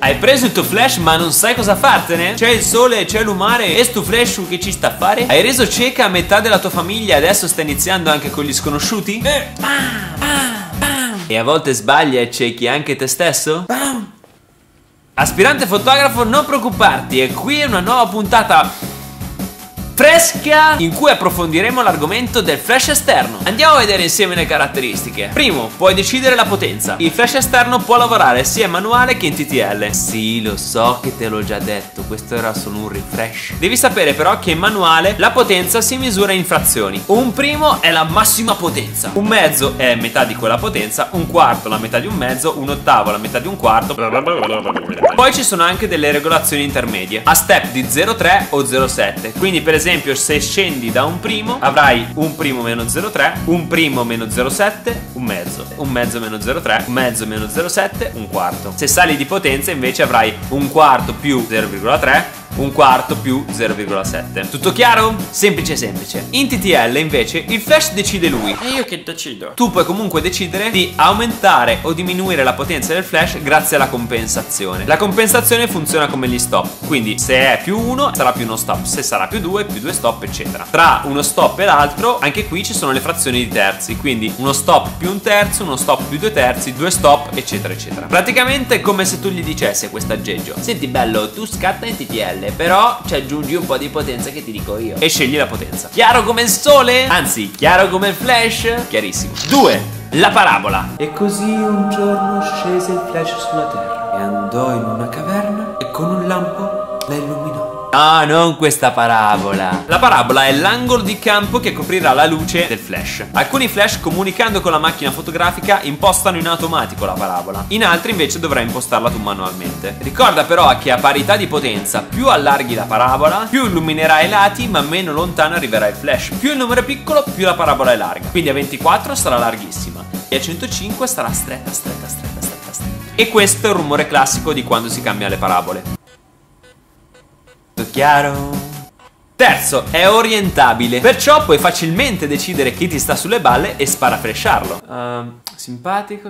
Hai preso il tuo flash ma non sai cosa fartene? C'è il sole, c'è l'umare e sto flash che ci sta a fare? Hai reso cieca a metà della tua famiglia e adesso stai iniziando anche con gli sconosciuti? E a volte sbagli e ciechi anche te stesso? Aspirante fotografo, non preoccuparti, e qui è una nuova puntata fresca in cui approfondiremo l'argomento del flash esterno. Andiamo a vedere insieme le caratteristiche. Primo, puoi decidere la potenza. Il flash esterno può lavorare sia in manuale che in TTL. Sì, lo so che te l'ho già detto, questo era solo un refresh. Devi sapere però che in manuale la potenza si misura in frazioni. Un primo è la massima potenza, un mezzo è metà di quella potenza, un quarto la metà di un mezzo, un ottavo la metà di un quarto. Poi ci sono anche delle regolazioni intermedie a step di 0,3 o 0,7. Quindi per esempio se scendi da un primo avrai un primo meno 0,3, un primo meno 0,7, un mezzo meno 0,3, un mezzo meno 0,7, un quarto. Se sali di potenza invece avrai un quarto più 0,3, un quarto più 0,7. Tutto chiaro? Semplice semplice. In TTL invece il flash decide lui. E io che decido? Tu puoi comunque decidere di aumentare o diminuire la potenza del flash grazie alla compensazione. La compensazione funziona come gli stop, quindi se è più 1 sarà più uno stop, se sarà più 2 più 2 stop eccetera. Tra uno stop e l'altro anche qui ci sono le frazioni di terzi, quindi uno stop più un terzo, uno stop più 2 terzi, 2 stop eccetera eccetera. Praticamente è come se tu gli dicessi a questo aggeggio: senti bello, tu scatta in TTL, però ci aggiungi un po' di potenza che ti dico io, e scegli la potenza. Chiaro come il sole? Anzi, chiaro come il flash? Chiarissimo. 2. La parabola. E così un giorno scese il flash sulla terra e andò in una caverna e con un lampo la illuminò. Ah, non questa parabola. La parabola è l'angolo di campo che coprirà la luce del flash. Alcuni flash, comunicando con la macchina fotografica, impostano in automatico la parabola. In altri invece dovrai impostarla tu manualmente. Ricorda però che a parità di potenza, più allarghi la parabola, più illuminerai i lati, ma meno lontano arriverà il flash. Più il numero è piccolo, più la parabola è larga. Quindi a 24 sarà larghissima e a 105 sarà stretta. E questo è il rumore classico di quando si cambia le parabole. Chiaro? Terzo, è orientabile, perciò puoi facilmente decidere chi ti sta sulle balle e sparafresciarlo. Simpatico.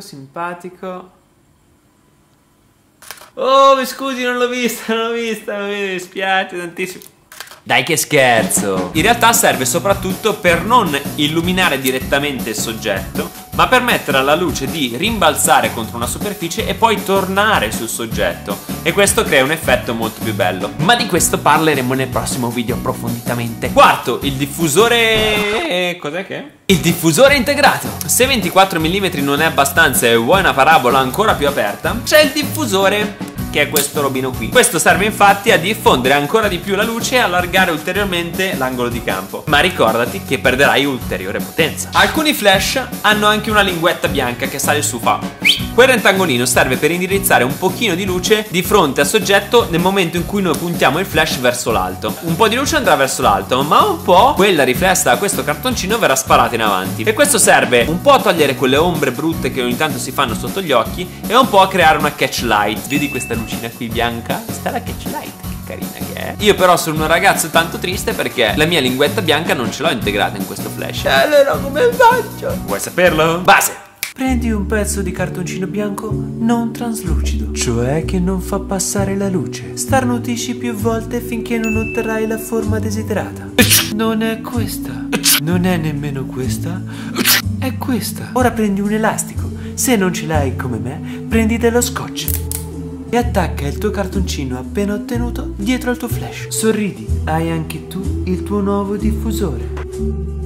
Oh, mi scusi, non l'ho vista, mi dispiace tantissimo. Dai che scherzo! In realtà serve soprattutto per non illuminare direttamente il soggetto, ma permettere alla luce di rimbalzare contro una superficie e poi tornare sul soggetto. E questo crea un effetto molto più bello. Ma di questo parleremo nel prossimo video approfonditamente. Quarto, il diffusore... Cos'è che è? Il diffusore integrato. Se 24 mm non è abbastanza e vuoi una parabola ancora più aperta, c'è il diffusore, che è questo robino qui. Questo serve infatti a diffondere ancora di più la luce e allargare ulteriormente l'angolo di campo. Ma ricordati che perderai ulteriore potenza. Alcuni flash hanno anche una linguetta bianca che sale su, fa. Quel rettangolino serve per indirizzare un pochino di luce di fronte al soggetto nel momento in cui noi puntiamo il flash verso l'alto. Un po' di luce andrà verso l'alto, ma un po' quella riflessa da questo cartoncino verrà sparata in avanti. E questo serve un po' a togliere quelle ombre brutte che ogni tanto si fanno sotto gli occhi e un po' a creare una catch light. Vedi questa lucina qui bianca? Sta la catch light, che carina che è. Io però sono un ragazzo tanto triste perché la mia linguetta bianca non ce l'ho integrata in questo flash. Allora come faccio? Vuoi saperlo? Base. Prendi un pezzo di cartoncino bianco non traslucido, cioè che non fa passare la luce. Starnutisci più volte finché non otterrai la forma desiderata. Non è questa, non è nemmeno questa, è questa. Ora prendi un elastico, se non ce l'hai come me, prendi dello scotch e attacca il tuo cartoncino appena ottenuto dietro al tuo flash. Sorridi, hai anche tu il tuo nuovo diffusore.